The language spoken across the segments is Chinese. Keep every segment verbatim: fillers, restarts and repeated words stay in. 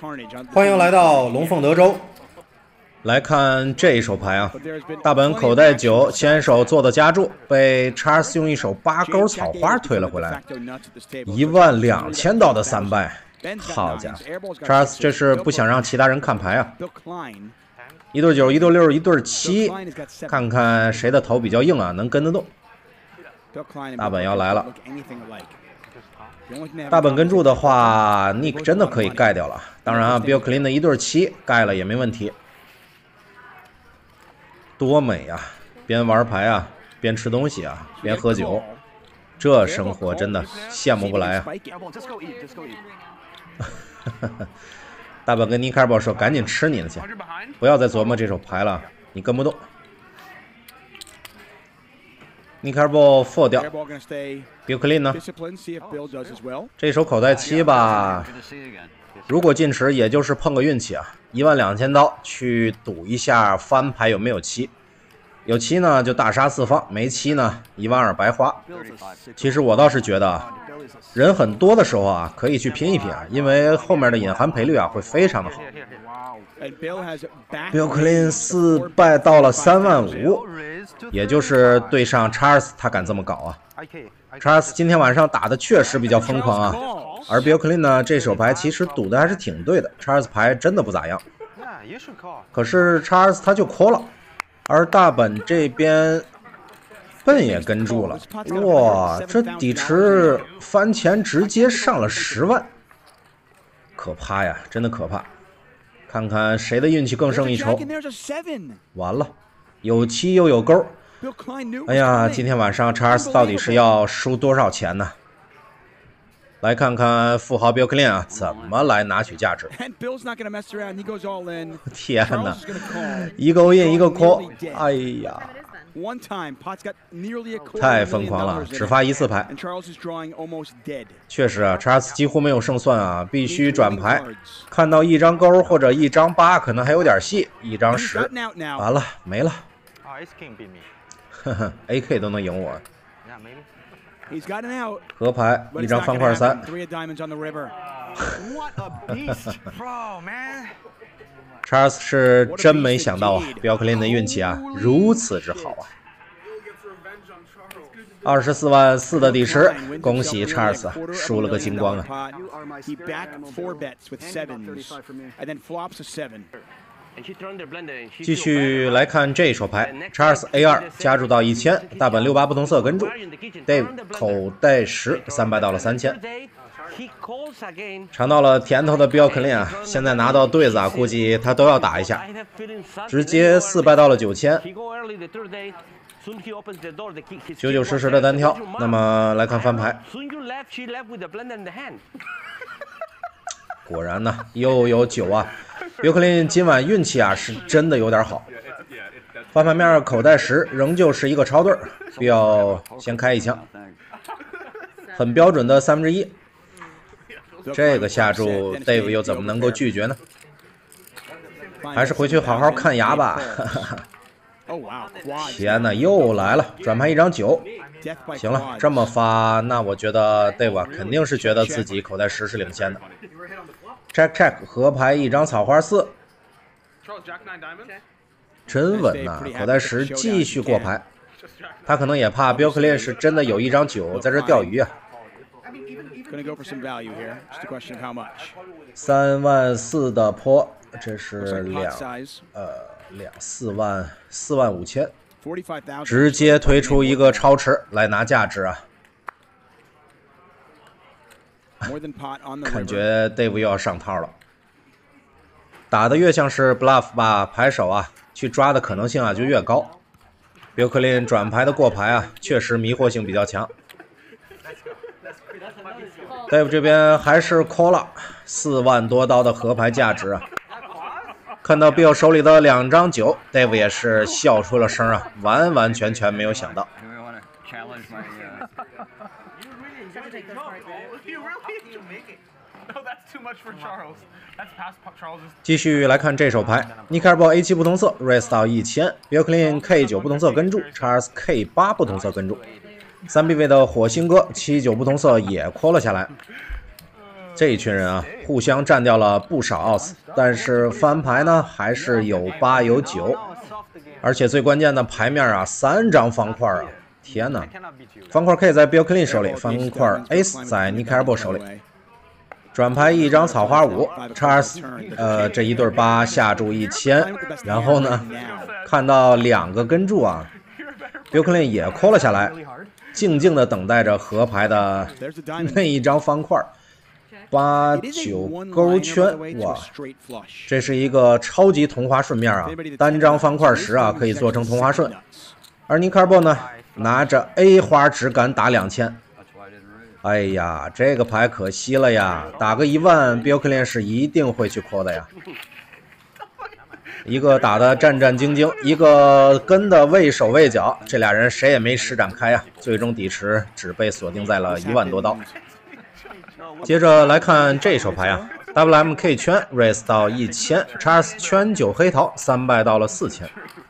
欢迎来到龙凤德州。来看这一手牌啊，大本口袋九，先手做的加注，被 Charles 用一手八勾草花推了回来，一万两千刀的三败。好家伙 ，Charles 这是不想让其他人看牌啊。一对九，一对六，一对七，看看谁的头比较硬啊，能跟得动。大本要来了。大本跟注的话 ，Nick 真的可以盖掉了。当然啊 ，Bill Clean 的一对七盖了也没问题。多美啊！边玩牌啊，边吃东西啊，边喝酒，这生活真的羡慕不来啊！大本跟尼卡尔宝说：“赶紧吃你的去，不要再琢磨这手牌了，你跟不动。”尼卡尔宝 four 掉 ，Bill Clean 呢？这手口袋七吧，如果进池，也就是碰个运气啊，一万两千刀去赌一下翻牌有没有七，有七呢就大杀四方，没七呢一万二白花。其实我倒是觉得，人很多的时候啊，可以去拼一拼啊，因为后面的隐含赔率啊会非常的好。Bill Clean 四败到了三万五，也就是对上 Charles 他敢这么搞啊。Charles 今天晚上打的确实比较疯狂啊，而 Bill Clean 呢这手牌其实赌的还是挺对的 ，Charles 牌真的不咋样。可是 Charles 他就 call 了，而大本这边笨也跟住了，哇，这底池翻钱直接上了十万，可怕呀，真的可怕。看看谁的运气更胜一筹。完了，有七又有勾。哎呀，今天晚上 Charles 到底是要输多少钱呢？来看看富豪 Bill Clean 啊，怎么来拿取价值？天哪，一个 in 一个 call， 哎呀，太疯狂了，只发一次牌。确实啊 ，Charles 几乎没有胜算啊，必须转牌。看到一张勾或者一张八，可能还有点戏，一张十，完了没了。呵呵 ，A K 都能赢我。合牌一张方块三。Charles 是真没想到啊 ，Bill Clean 的运气啊如此之好啊！二十四万四的底池，恭喜 Charles 啊，输了个精光啊！继续来看这手牌 ，Charles A 二加注到一千，大本六八不同色跟注 ，Dave 口袋十三败到了三千，尝到了甜头的 Bill Clean 啊，现在拿到对子啊，估计他都要打一下，直接四败到了九千，九九十十的单挑。那么来看翻牌。果然呢，又有九啊 ，Bill Clean 今晚运气啊是真的有点好。翻牌面口袋十仍旧是一个超对，必要先开一枪，很标准的三分之一。这个下注 Dave 又怎么能够拒绝呢？还是回去好好看牙吧。天哪，又来了，转牌一张九。行了，这么发，那我觉得 Dave 啊肯定是觉得自己口袋十是领先的。check check 合牌一张草花四，真稳呐、啊！口袋十继续过牌，他可能也怕 Bill Clean 是真的有一张九在这钓鱼啊。三万四的坡，这是两呃两四万四万五千，直接推出一个超池来拿价值啊！感觉 Dave 又要上套了，打的越像是 bluff 吧，牌手啊去抓的可能性啊就越高。Bill Clean 转牌的过牌啊，确实迷惑性比较强。Dave 这边还是 call 了四万多刀的合牌价值啊！看到 Bill 手里的两张九 ，Dave 也是笑出了声啊，完完全全没有想到。继续来看这手牌 ，Nick Airball A 七不同色 ，raise 到一千 ，Bill Clean K 九不同色跟注 ，Charles K 八不同色跟注，三 B 位的火星哥七九不同色也 call 了下来。 这一群人啊，互相占掉了不少奥斯，但是翻牌呢还是有八有九，而且最关键的牌面啊，三张方块啊！天哪，方块 K 在 Bill Clean 手里，方块 Ace 在 Nick Arbor 手里。转牌一张草花五 ，Charles 呃这一对八下注一千，然后呢，看到两个跟注啊 ，Bill Clean 也 call 了下来，静静的等待着合牌的那一张方块。八九勾圈，哇，这是一个超级同花顺面啊！单张方块十啊，可以做成同花顺。而尼卡尔波呢，拿着 A 花只敢打两千。哎呀，这个牌可惜了呀！打个一万 ，Bill Clean 是一定会去 call 的呀。一个打的战战兢兢，一个跟的畏手畏脚，这俩人谁也没施展开啊！最终底池只被锁定在了一万多刀。接着来看这手牌啊 ，W M K 圈 raise 到一千 ，Charles 圈九黑桃三败到了四千，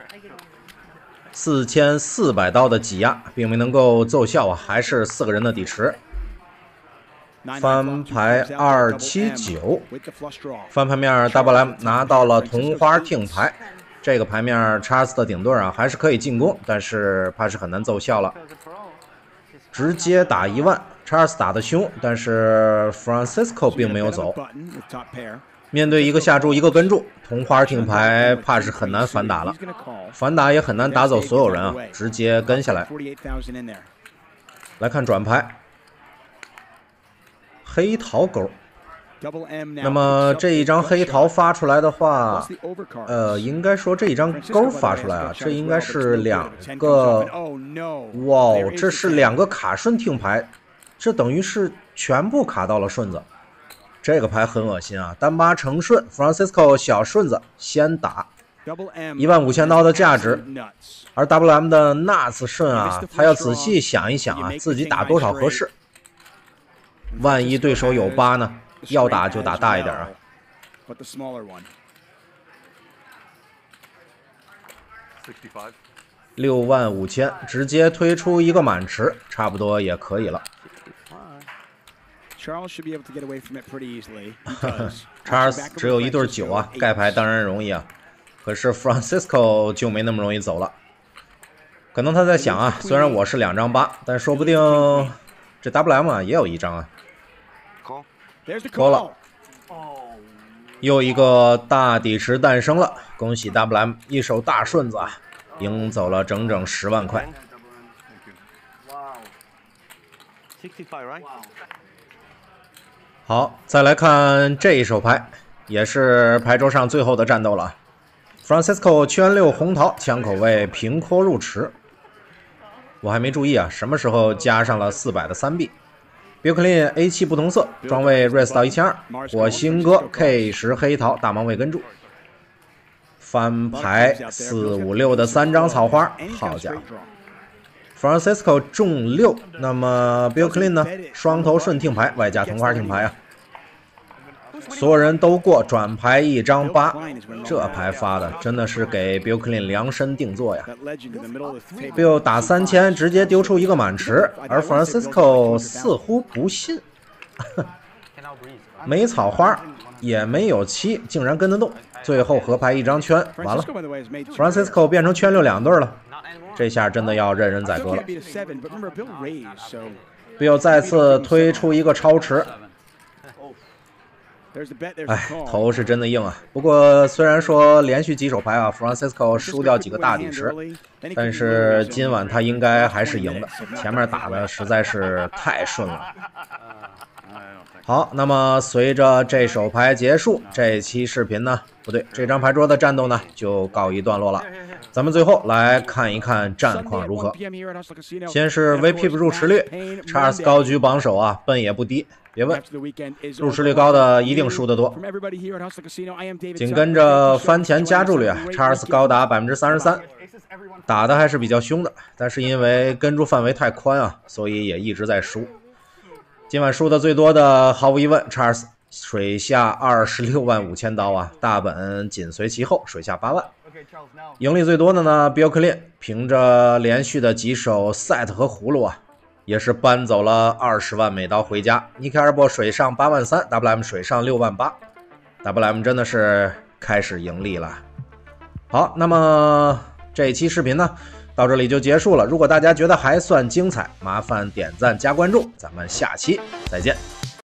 四千四百刀的挤压并没能够奏效啊，还是四个人的底池。翻牌二七九，翻牌面 W M 拿到了同花听牌，这个牌面 Charles 的顶对啊还是可以进攻，但是怕是很难奏效了，直接打一万。Charles 打得凶，但是 Francisco 并没有走。面对一个下注一个跟注，同花听牌怕是很难反打了，反打也很难打走所有人啊，直接跟下来。来看转牌，黑桃勾。那么这一张黑桃发出来的话，呃，应该说这一张勾发出来啊，这应该是两个，哇，这是两个卡顺听牌。这等于是全部卡到了顺子，这个牌很恶心啊！单八成顺 ，Francisco 小顺子先打一万五千刀的价值，而 W M 的 Nuts 顺啊，他要仔细想一想啊，自己打多少合适。万一对手有八呢？要打就打大一点啊。六万五千，直接推出一个满池，差不多也可以了。Charles 只有一对九啊，盖牌当然容易啊，可是 Francisco 就没那么容易走了。可能他在想啊，虽然我是两张八，但说不定这 W M 啊也有一张啊。call 了，又一个大底池诞生了，恭喜 W M 一手大顺子啊，赢走了整整十万块。好，再来看这一手牌，也是牌桌上最后的战斗了。Francisco 圈六红桃，枪口位平阔入池。我还没注意啊，什么时候加上了四百的三 B。Bill Clean A 七不同色，装位 raise 到一千二，火星哥 K 十黑桃，大盲位跟住。翻牌四五六的三张草花，好家伙 ！Francisco 中六，那么 Bill Clean 呢？双头顺听牌，外加同花听牌啊。所有人都过，转牌一张八，这牌发的真的是给 Bill Clean 量身定做呀。Bill 打三千，直接丢出一个满池，而 Francisco 似乎不信，没草花，也没有七，竟然跟得动。最后合牌一张圈，完了 ，Francisco 变成圈六两对了，这下真的要任人宰割了。Bill 再次推出一个超池。哎，头是真的硬啊！不过虽然说连续几手牌啊 ，Francisco 输掉几个大底池，但是今晚他应该还是赢的。前面打的实在是太顺了。好，那么随着这手牌结束，这期视频呢，不对，这张牌桌的战斗呢就告一段落了。咱们最后来看一看战况如何。先是 V P 入池率 ，Charles 高居榜首啊，分也不低。别问，入池率高的一定输得多。紧跟着翻钱加注率啊 ，Charles 高达 百分之三十三， 打的还是比较凶的，但是因为跟注范围太宽啊，所以也一直在输。今晚输的最多的毫无疑问 ，Charles 水下二十六万五千刀啊，大本紧随其后，水下八万。盈利最多的呢 ，Bill Clean 凭着连续的几手 set 和葫芦啊。 也是搬走了二十万美刀回家。尼克尔波水上八万三 ，W M 水上六万八 ，W M 真的是开始盈利了。好，那么这一期视频呢，到这里就结束了。如果大家觉得还算精彩，麻烦点赞加关注，咱们下期再见。